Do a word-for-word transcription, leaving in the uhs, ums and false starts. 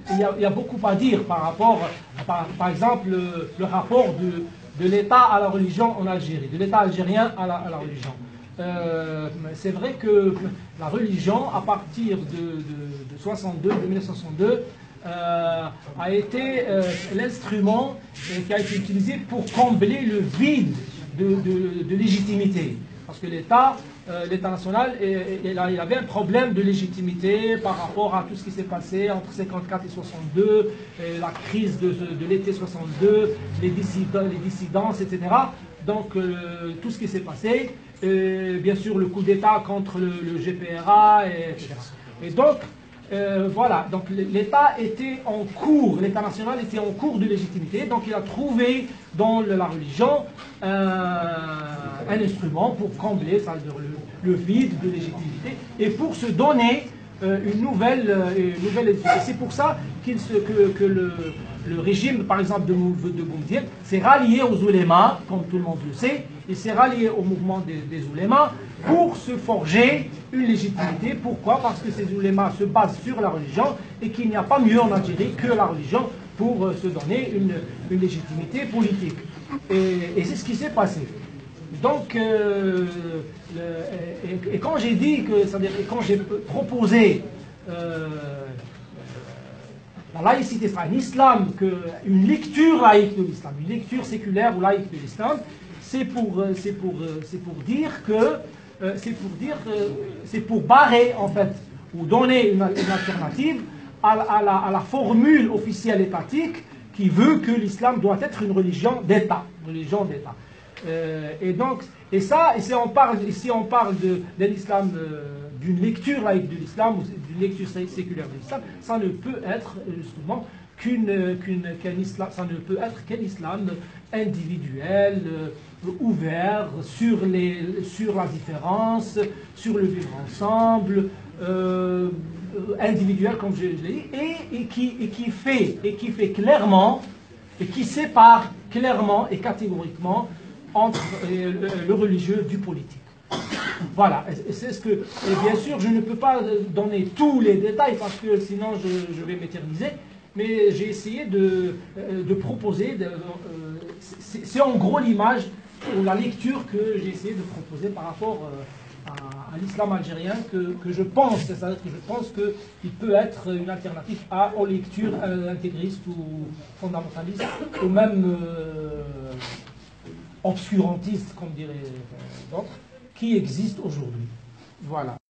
il y a, il y a beaucoup à dire par rapport, par, par exemple, le, le rapport de, de l'État à la religion en Algérie, de l'État algérien à la, à la religion. Euh, c'est vrai que la religion, à partir de, de, de soixante-deux, de mille neuf cent soixante-deux, euh, a été euh, l'instrument euh, qui a été utilisé pour combler le vide de, de, de légitimité. Parce que l'État, euh, l'État national, et, et là, il avait un problème de légitimité par rapport à tout ce qui s'est passé entre cinquante-quatre et soixante-deux, et la crise de, de l'été soixante-deux, les, dissidents, les dissidences, et cetera. Donc, euh, tout ce qui s'est passé, et bien sûr le coup d'État contre le, le G P R A, et, etc. Et donc, euh, voilà, donc l'État était en cours, l'État national était en cours de légitimité, donc il a trouvé dans la religion euh, un instrument pour combler ça, le, le vide de légitimité et pour se donner euh, une nouvelle, une nouvelle éthique. Et c'est pour ça qu'il se, que, que le, le régime, par exemple, de, de Boumedienne s'est rallié aux oulémas, comme tout le monde le sait, il s'est rallié au mouvement des, des oulémas pour se forger une légitimité. Pourquoi? Parce que ces oulémas se basent sur la religion et qu'il n'y a pas mieux en Algérie que la religion pour se donner une, une légitimité politique. Et, et c'est ce qui s'est passé. Donc, euh, le, et, et quand j'ai dit que, c'est-à-dire, quand j'ai proposé euh, la laïcité, c'est un islam, que, une lecture laïque de l'islam, une lecture séculaire ou laïque de l'islam, c'est pour, c'est pour, c'est pour dire que, c'est pour dire, c'est pour barrer en fait, ou donner une, une alternative à, à, la, à la formule officielle étatique qui veut que l'islam doit être une religion d'État, religion d'État. Euh, et donc, et ça, et si on parle, si on parle de, de l'islam, euh, d'une lecture laïque de l'islam ou d'une lecture séculaire de l'islam, ça ne peut être justement qu'une, qu'une, qu'un islam, ça ne peut être qu'un islam individuel, euh, ouvert sur les, sur la différence, sur le vivre ensemble, euh, individuel comme je, je l'ai dit, et, et qui, et qui fait, et qui fait clairement, et qui sépare clairement et catégoriquement entre euh, le, le religieux du politique. Voilà, c'est ce que. Et bien sûr, je ne peux pas donner tous les détails parce que sinon je, je vais m'éterniser, mais j'ai essayé de, de proposer. De, euh, c'est en gros l'image ou la lecture que j'ai essayé de proposer par rapport euh, à, à l'islam algérien que, que je pense, c'est-à-dire que je pense qu'il peut être une alternative à, aux lectures euh, intégristes ou fondamentalistes, ou même euh, obscurantistes, comme dirait d'autres, qui existent aujourd'hui. Voilà.